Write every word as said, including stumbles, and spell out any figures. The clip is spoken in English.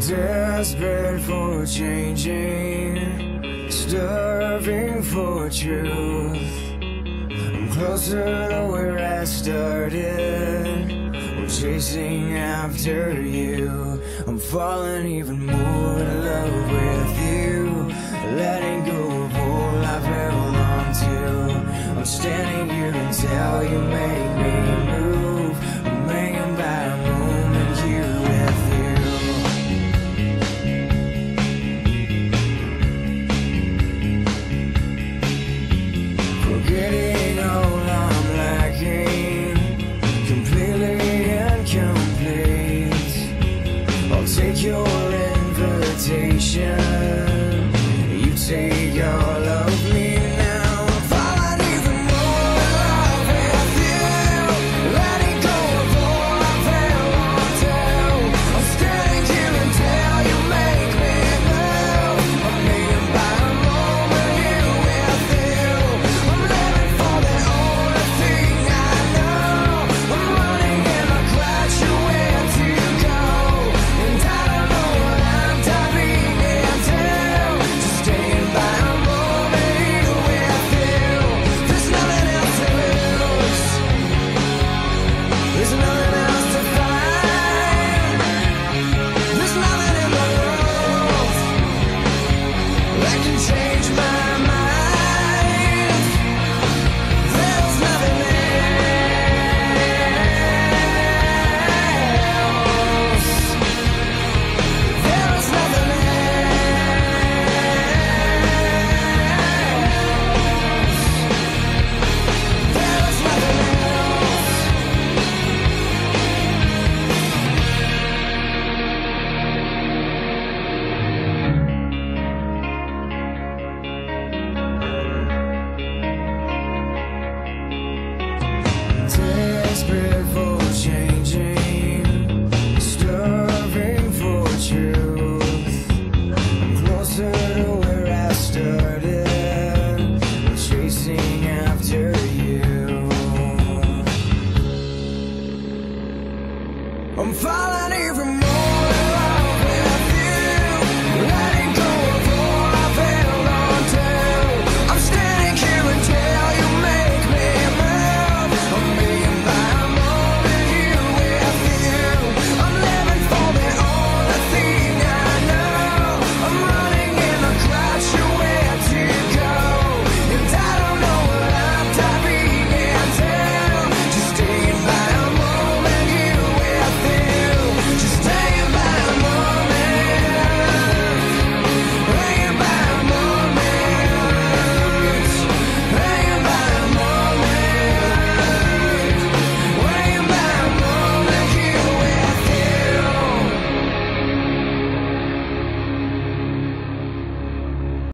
Desperate for changing, starving for truth. I'm closer to where I started. I'm chasing after you. I'm falling even more in love with you. Letting go of all I've held on to. I'm standing here until you make me move. I'm hanging by a moment here with you. Forgetting all I'm lacking, completely incomplete. I'll take your invitation, you take all